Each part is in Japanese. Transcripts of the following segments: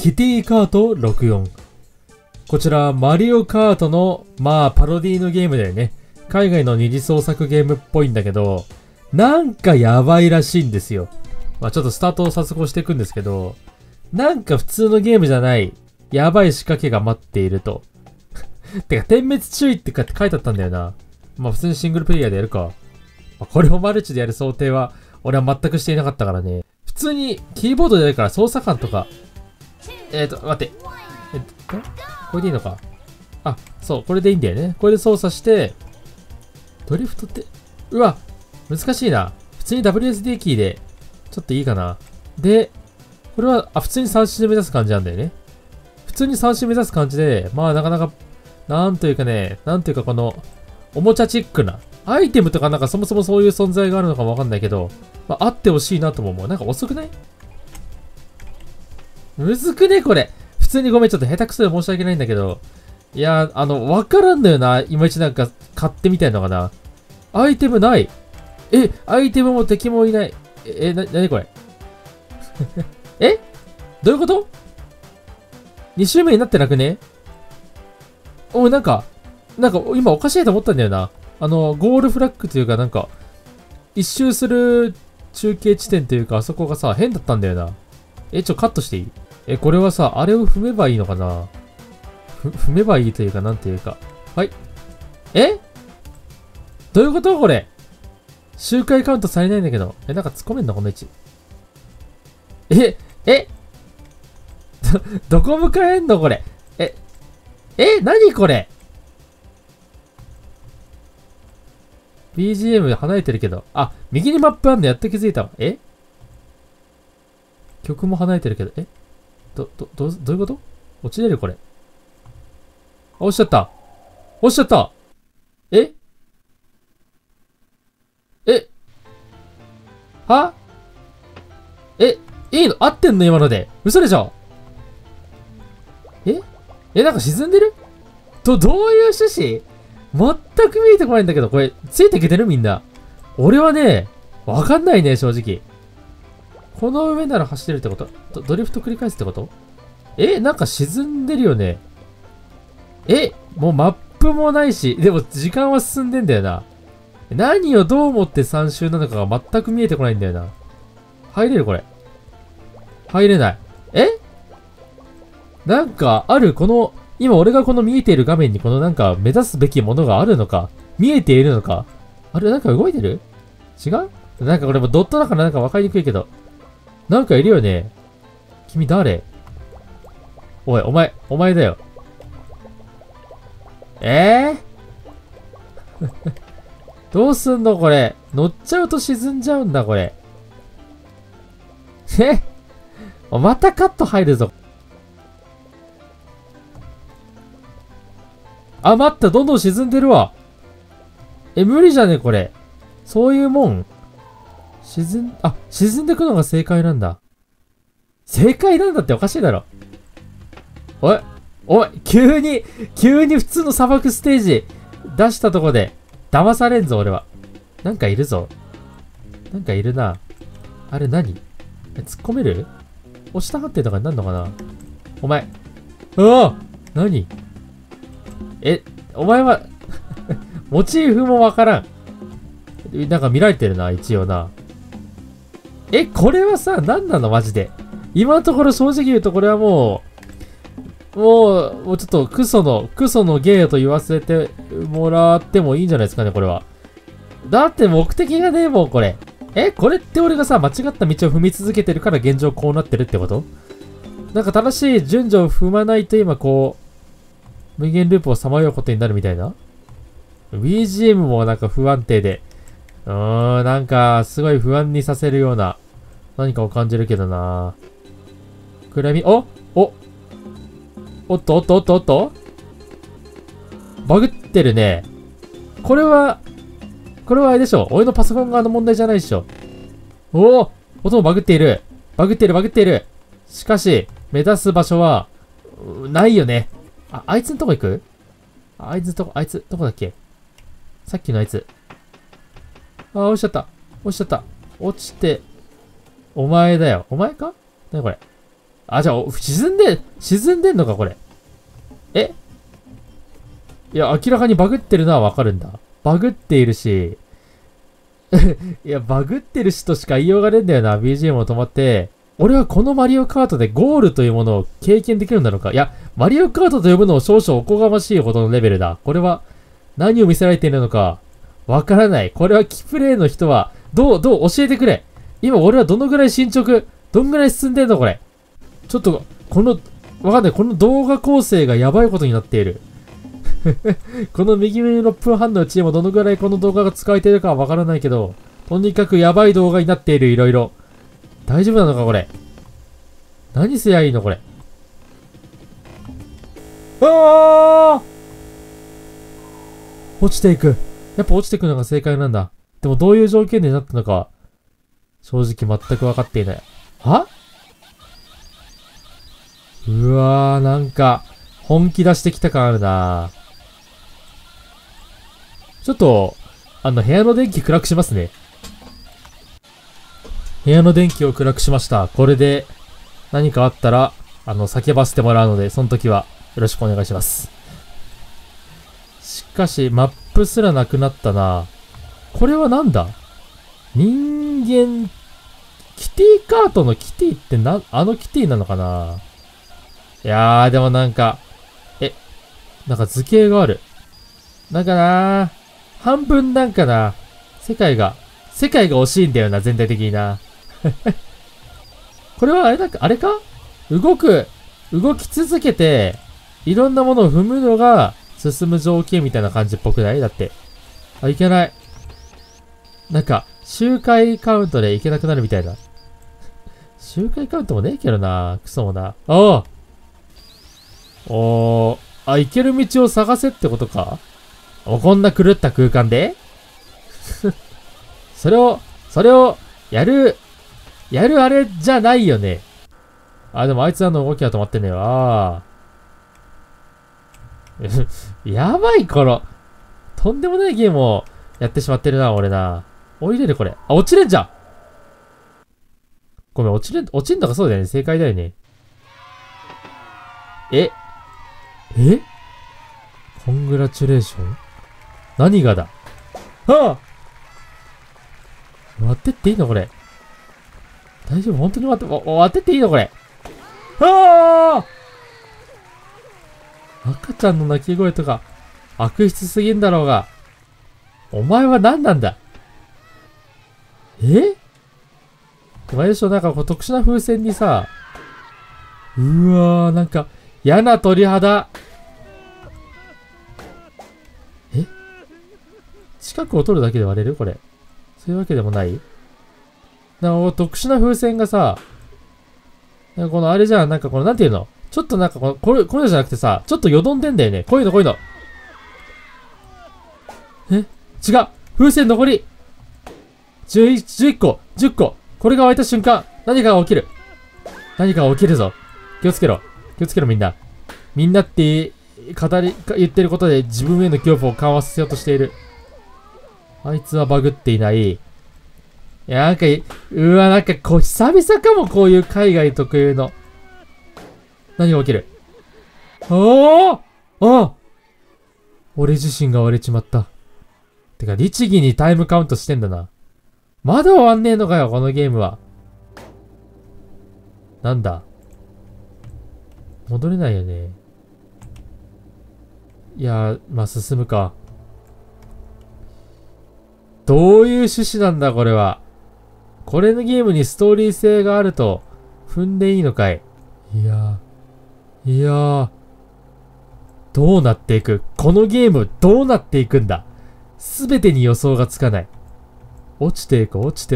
キティカート64。こちら、マリオカートの、パロディのゲームだよね。海外の二次創作ゲームっぽいんだけど、なんかやばいらしいんですよ。ちょっとスタートを早速していくんですけど、なんか普通のゲームじゃない、やばい仕掛けが待っていると。てか、点滅注意って書いてあったんだよな。普通にシングルプレイヤーでやるか。これをマルチでやる想定は、俺は全くしていなかったからね。普通にキーボードでやるから操作感とか。待って。これでいいのか。あ、そう、これでいいんだよね。これで操作して、ドリフトって、うわ、難しいな。普通に WSD キーで、ちょっといいかな。で、これは、普通に三振で目指す感じなんだよね。普通に三振目指す感じで、なかなか、なんというかこの、おもちゃチックな、アイテムとかなんかそもそもそういう存在があるのかもわかんないけど、あってほしいなとも思う。なんか遅くない？むずくねこれ。普通にごめん、ちょっと下手くそで申し訳ないんだけど。いやー、わからんのよな。いまいちなんか買ってみたいのかな。アイテムない。アイテムも敵もいない。なにこれ。どういうこと？ 2 周目になってなくね？なんか今おかしいと思ったんだよな。ゴールフラッグというか一周する中継地点というか、あそこがさ、変だったんだよな。カットしていい？これはさ、あれを踏めばいいのかな？踏めばいいというか、なんていうか。はい。どういうことこれ。周回カウントされないんだけど。なんか突っ込めんのこの位置。どこ向かえんのこれ。何これ。BGM 離れてるけど。右にマップあんのやっと気づいたわ。曲も離れてるけど。どういうこと？落ちれるこれ。落ちちゃった。落ちちゃった。いいの合ってんの今ので。嘘でしょ？なんか沈んでる？どういう趣旨？全く見えてこないんだけど、これ、ついていけてるみんな。俺はね、わかんないね、正直。この上なら走ってるってこと？ドリフト繰り返すってこと？なんか沈んでるよね。もうマップもないし、でも時間は進んでんだよな。何をどう思って3周なのかが全く見えてこないんだよな。入れるこれ。入れない。なんか、今俺がこの見えている画面にこの目指すべきものがあるのか、見えているのか、あれなんか動いてる？違う？これもドットだからわかりにくいけど。なんかいるよね。君誰？おい、お前だよ。どうすんのこれ。乗っちゃうと沈んじゃうんだ、これ。またカット入るぞ。待った、どんどん沈んでるわ。無理じゃね、これ。そういうもん。沈んでくのが正解なんだ。正解なんだっておかしいだろ。おい、急に普通の砂漠ステージ出したとこで騙されんぞ、俺は。なんかいるぞ。なんかいるな。あれ何？突っ込める？押したがってとかになんのかな？お前。何？お前は、モチーフもわからん。見られてるな、一応な。これはさ、何なのマジで。今のところ正直言うとこれはもうちょっとクソのゲーと言わせてもらってもいいんじゃないですかね、これは。だって目的がねえもん、これ。これって俺がさ、間違った道を踏み続けてるから現状こうなってるってこと？正しい順序を踏まないと今無限ループをさまようことになるみたいな？ BGM も不安定で。すごい不安にさせるような何かを感じるけどな。暗闇、おっとバグってるね。これはあれでしょ。俺のパソコン側の問題じゃないでしょ。音もバグっている。バグってる。しかし、目指す場所は、ないよね。あいつのとこ行く？あいつどこだっけ？さっきのあいつ。落ちちゃった。落ちて、お前だよ。お前か？なにこれ。 あ、じゃあ、沈んでんのか、これ。えいや、明らかにバグってるのはわかるんだ。バグっているし、いや、バグってるしとしか言いようがねえんだよな。BGM も止まって。俺はこのマリオカートでゴールというものを経験できるんだろうか。いや、マリオカートと呼ぶのを少々おこがましいほどのレベルだ。これは何を見せられているのかわからない。これはキプレイの人はどう教えてくれ。今俺はどのぐらい進捗、どんぐらい進んでんのこれ。ちょっと、わかんない。この動画構成がやばいことになっている。この右上の6分半のうちにもどのぐらいこの動画が使われているかはわからないけど、とにかくやばい動画になっている、いろいろ。大丈夫なのかこれ。何すりゃいいのこれ。ああ落ちていく。やっぱ落ちていくのが正解なんだ。でもどういう条件でなったのか、正直全く分かっていない。はうわー、なんか、本気出してきた感あるな。ちょっと、部屋の電気暗くしますね。部屋の電気を暗くしました。これで、何かあったら、叫ばせてもらうので、その時は、よろしくお願いします。しかし、マップすらなくなったな。これはなんだ？人間、キティカートのキティってあのキティなのかな？いやー、でもなんか、なんか図形がある。なんかなー、半分なんかな、世界が惜しいんだよな、全体的にな。これはあれか動き続けて、いろんなものを踏むのが進む条件みたいな感じっぽくない？だって。あ、いけない。なんか、周回カウントでいけなくなるみたいな。周回カウントもねえけどな、クソもな。いける道を探せってことか？こんな狂った空間でそれを、やるあれじゃないよね。でもあいつらの動きは止まってんねよ。やばい、とんでもないゲームをやってしまってるな、俺な。降りれる、これ。落ちれんじゃん。ごめん、落ちんのがそうだよね。正解だよね。コングラチュレーション？何がだ？割ってっていいのこれ。大丈夫？本当に割ってっていいのこれ。赤ちゃんの泣き声とか、悪質すぎんだろうが。お前は何なんだ？お前でしょ、なんか特殊な風船にさ、うわー、なんか、嫌な鳥肌。近くを取るだけで割れるこれ。そういうわけでもない？なんか特殊な風船がさ、なんかあれじゃん、なんかなんていうの？ちょっとなんかこういうのじゃなくてさ、ちょっとよどんでんだよね。こういうの。違う！風船残り11個 !10 個これが湧いた瞬間、何かが起きるぞ。気をつけろみんな。みんなって言ってることで自分への恐怖を緩和させようとしている。あいつはバグっていない。いや、なんか、久々かも、こういう海外特有の。何が起きる？俺自身が割れちまった。てか、律儀にタイムカウントしてんだな。まだ終わんねえのかよ、このゲームは。なんだ？戻れないよね。いや、まあ、進むか。どういう趣旨なんだ、これは。これのゲームにストーリー性があると踏んでいいのかい？いやー、どうなっていく？このゲームどうなっていくんだ？すべてに予想がつかない。落ちていく、落ちて。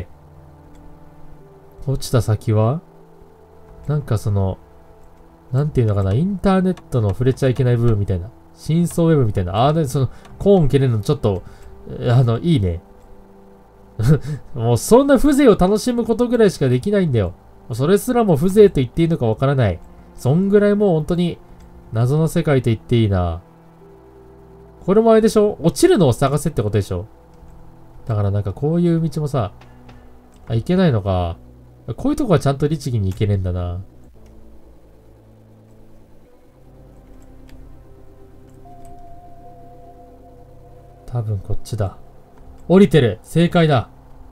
落ちた先はなんかなんていうのかな、インターネットの触れちゃいけない部分みたいな。真相ウェブみたいな。コーン切れるのちょっと、いいね。もうそんな風情を楽しむことぐらいしかできないんだよ。それすらも風情と言っていいのかわからない。そんぐらいもう本当に謎の世界と言っていいな。これもあれでしょ？落ちるのを探せってことでしょ？だからなんかこういう道もさ、行けないのか。こういうとこはちゃんと律儀に行けねえんだな。 多分こっちだ。降りてる。正解だ。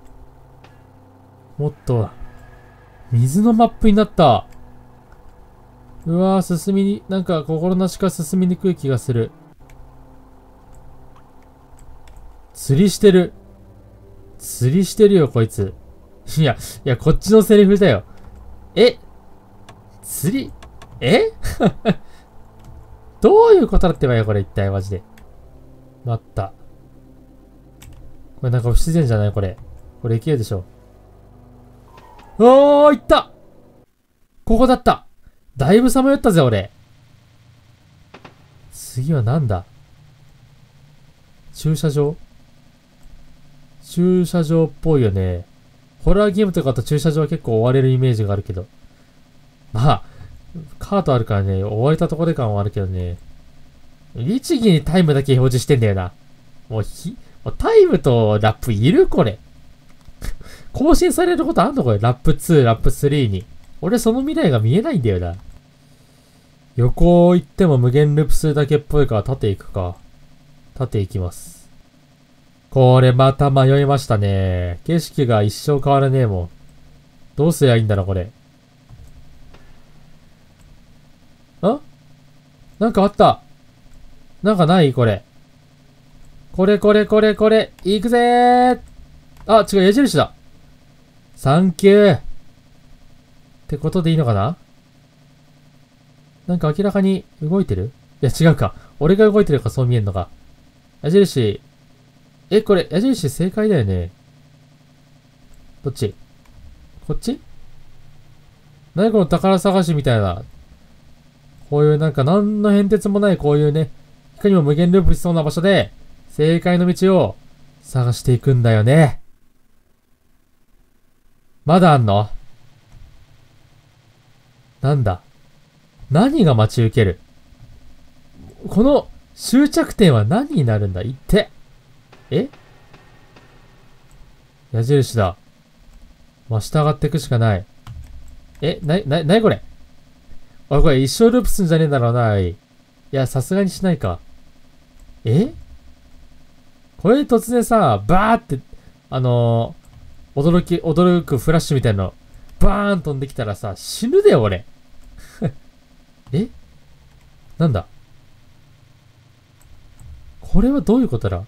もっと、水のマップになった。うわぁ、なんか心なしか進みにくい気がする。釣りしてる。釣りしてるよ、こいつ。いや、こっちのセリフだよ。え釣りどういうことだってばよ、これ一体、マジで。待った。これなんか不自然じゃないこれ。これいけるでしょ。おー、行った。ここだった。だいぶさまよったぜ、俺。次はなんだ？駐車場っぽいよね。ホラーゲームとかだと駐車場は結構追われるイメージがあるけど。まあ、カートあるからね、追われたところで感はあるけどね。律儀にタイムだけ表示してんだよな。もうタイムとラップいるこれ。更新されることあんのこれ。ラップ2、ラップ3に。俺その未来が見えないんだよな。横行っても無限ループするだけっぽいから縦行くか。縦行きます。これまた迷いましたね。景色が一生変わらねえもん。どうすりゃいいんだろうこれ。なんかあった。なんかないこれ。これ。行くぜー。あ、違う、矢印だ。サンキュー。ってことでいいのかな？なんか明らかに動いてる？いや、違うか。俺が動いてるかそう見えんのか。矢印。これ、矢印正解だよね。どっち？こっち？何この宝探しみたいな。こういうなんか何の変哲もないこういうね、いかにも無限ループしそうな場所で、正解の道を探していくんだよね。まだあんの？なんだ？何が待ち受ける？この終着点は何になるんだ？言って。矢印だ。まあ、従っていくしかない。なにこれ？おい、これ一生ループすんじゃねえんだろうな、いや、さすがにしないか。これ突然さ、バーって、驚くフラッシュみたいなの、バーン飛んできたらさ、死ぬでよ、俺。なんだ？これはどういうことだ？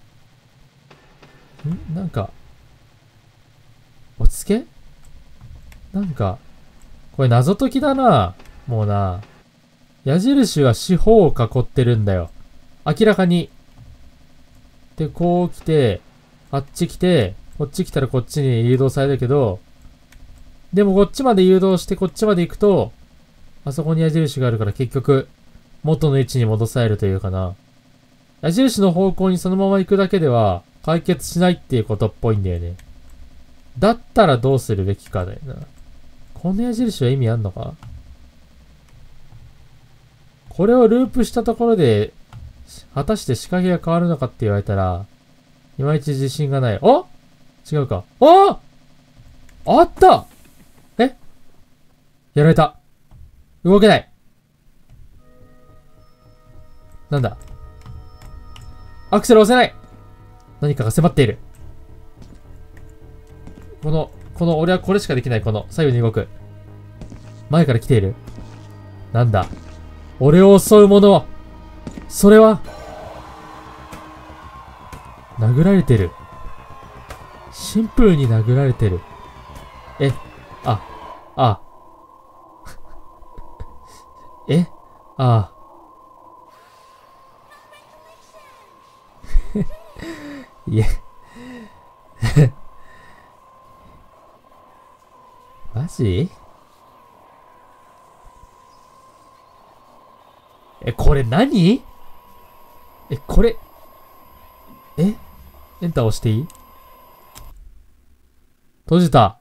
なんか、落ち着け？なんか、これ謎解きだな。もうな。矢印は四方を囲ってるんだよ。明らかに。で、こう来て、あっち来て、こっち来たらこっちに誘導されるけど、でもこっちまで誘導してこっちまで行くと、あそこに矢印があるから結局、元の位置に戻されるというかな。矢印の方向にそのまま行くだけでは解決しないっていうことっぽいんだよね。だったらどうするべきかだよな。この矢印は意味あんのか？これをループしたところで、果たして仕掛けが変わるのかって言われたら、いまいち自信がない。違うか。あった！やられた。動けない。なんだ？アクセル押せない！何かが迫っている。俺はこれしかできない。左右に動く。前から来ている。なんだ？俺を襲うもの。それは、殴られてる。シンプルに殴られてる。いえ。マジ？これ何？これ、エンター押していい？閉じた。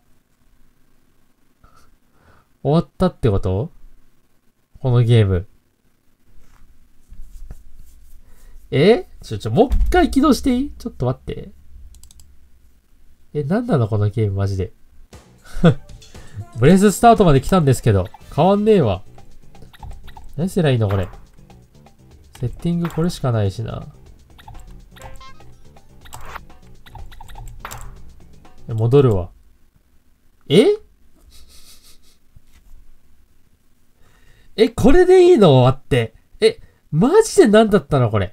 終わったってこと？このゲーム。もう一回起動していい？ちょっと待って。なんなのこのゲームマジで。ブレススタートまで来たんですけど、変わんねえわ。何すりゃいいのこれ。セッティングこれしかないしな。 戻るわ。これでいいの終わって。マジで何だったのこれ。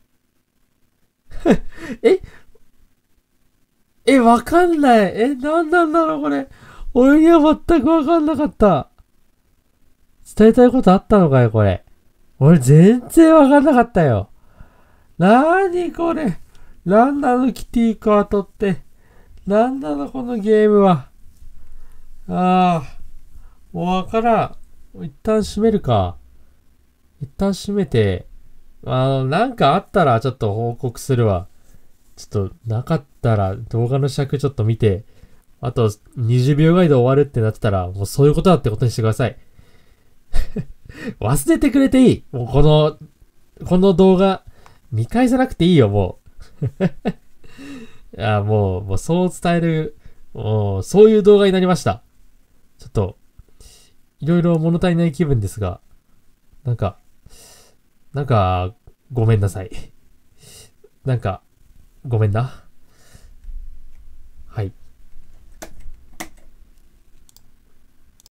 わかんない。何なんだろうこれ。俺には全くわかんなかった。伝えたいことあったのかよ、これ。俺全然わかんなかったよ。なーにこれ。なんなのキティカートって。なんなのこのゲームは。ああ、もうわからん。一旦閉めるか。一旦閉めて、なんかあったらちょっと報告するわ。ちょっとなかったら動画の尺ちょっと見て、あと20秒ぐらいで終わるってなってたら、もうそういうことだってことにしてください。忘れてくれていい。もうこの動画、見返さなくていいよ、もう。いや、もうそう伝える、もうそういう動画になりました。ちょっと、いろいろ物足りない気分ですが、なんか、ごめんなさい。ごめんな。